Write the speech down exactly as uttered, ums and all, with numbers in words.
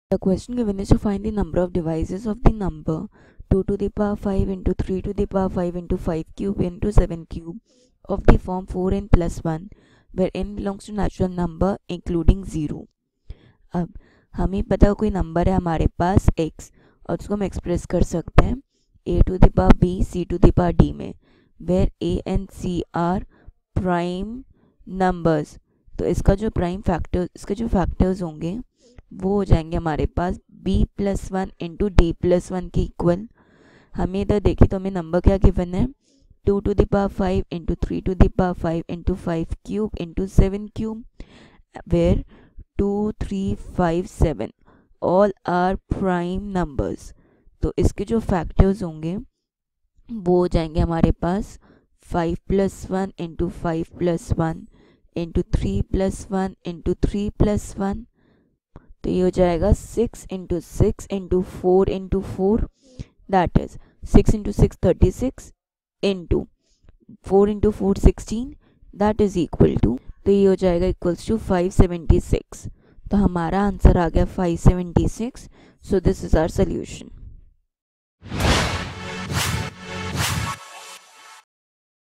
The question given is to find the number of divisors of the number two to the power five into three to the power five into five cube into seven cube of the form four n plus one, where n belongs to natural number including zero. अब हमें पता कोई number है हमारे पास x और उसको हम express कर सकते हैं a to the power b c to the power d में, where a and c are prime numbers. तो इसका जो प्राइम फैक्टर इसके जो फैक्टर्स होंगे वो हो जाएंगे हमारे पास b plus one into D plus one के इक्वल. हमें इधर देखिए तो हमें नंबर क्या गिवन है, two to the power five into three to the power five into five cube into seven cube, where two three five seven all are prime numbers. तो इसके जो फैक्टर्स होंगे वो हो जाएंगे हमारे पास five plus one into five plus one into three plus one into three plus one. तो ये हो जाएगा six into six into four into four, that is six into six thirty six into four into four sixteen, that is equal to, तो ये हो जाएगा equals to five seventy six. तो हमारा आंसर आ गया five seventy six. So this is our solution.